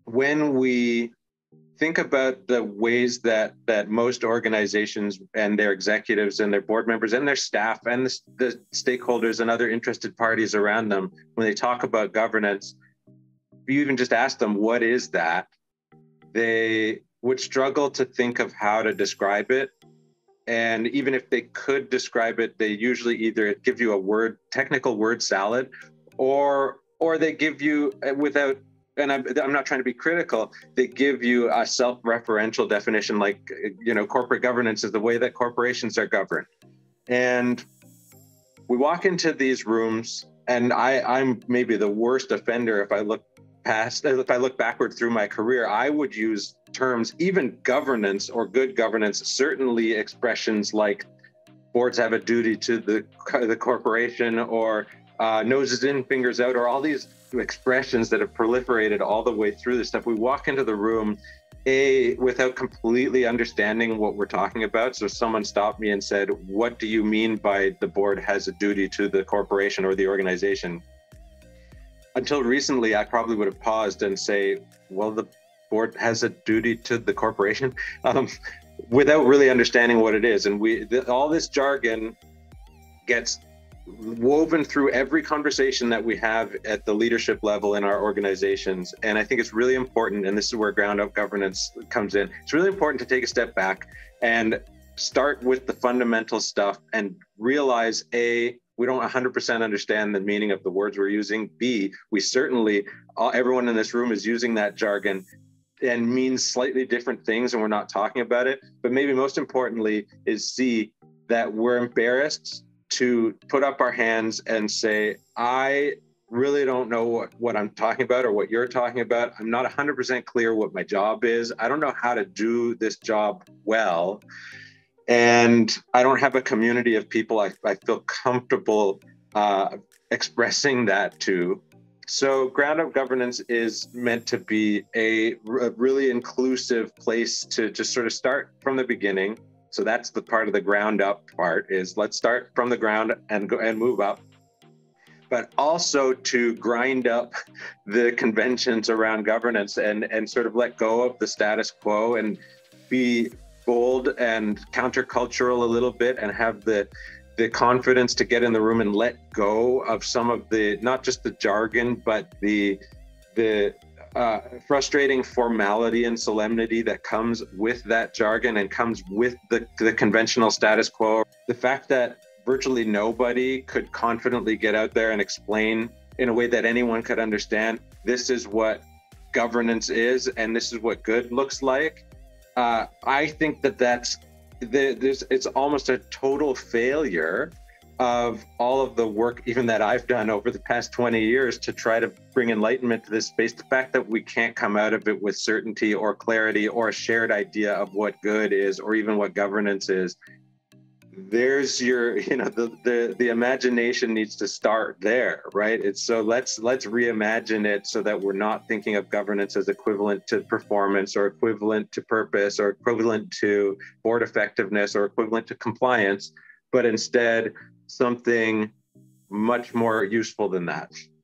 when we think about the ways that most organizations and their executives and their board members and their staff and the stakeholders and other interested parties around them, when they talk about governance, if you even just ask them, what is that? They would struggle to think of how to describe it. And even if they could describe it, they usually either give you a technical word salad, or they give you without, and I'm not trying to be critical, they give you a self-referential definition, like, corporate governance is the way that corporations are governed. And we walk into these rooms, and I'm maybe the worst offender if I look backward through my career. I would use terms, even governance or good governance, certainly expressions like boards have a duty to the corporation, or noses in, fingers out, or all these expressions that have proliferated all the way through this stuff. We walk into the room, without completely understanding what we're talking about. So someone stopped me and said, what do you mean by the board has a duty to the corporation or the organization? Until recently, I probably would have paused and say, well, the board has a duty to the corporation, without really understanding what it is. And all this jargon gets woven through every conversation that we have at the leadership level in our organizations. And I think it's really important, and this is where ground-up governance comes in. It's really important to take a step back and start with the fundamental stuff and realize, A, we don't 100% understand the meaning of the words we're using. B, we certainly, everyone in this room is using that jargon and means slightly different things, and we're not talking about it. But maybe most importantly is C, that we're embarrassed to put up our hands and say, I really don't know what I'm talking about or what you're talking about. I'm not 100% clear what my job is. I don't know how to do this job well. And I don't have a community of people I feel comfortable expressing that to. So ground-up governance is meant to be a really inclusive place to just sort of start from the beginning. So that's the part of the ground up part, is let's start from the ground and go and move up. But also to grind up the conventions around governance and sort of let go of the status quo and be bold and countercultural a little bit, and have the confidence to get in the room and let go of some of the, not just the jargon, but the frustrating formality and solemnity that comes with that jargon and comes with the conventional status quo. The fact that virtually nobody could confidently get out there and explain in a way that anyone could understand, this is what governance is and this is what good looks like. I think it's almost a total failure of all of the work, even that I've done over the past 20 years to try to bring enlightenment to this space. The fact that we can't come out of it with certainty or clarity or a shared idea of what good is or even what governance is. There's your, the imagination needs to start there, right? It's so let's reimagine it so that we're not thinking of governance as equivalent to performance or equivalent to purpose or equivalent to board effectiveness or equivalent to compliance, but instead something much more useful than that.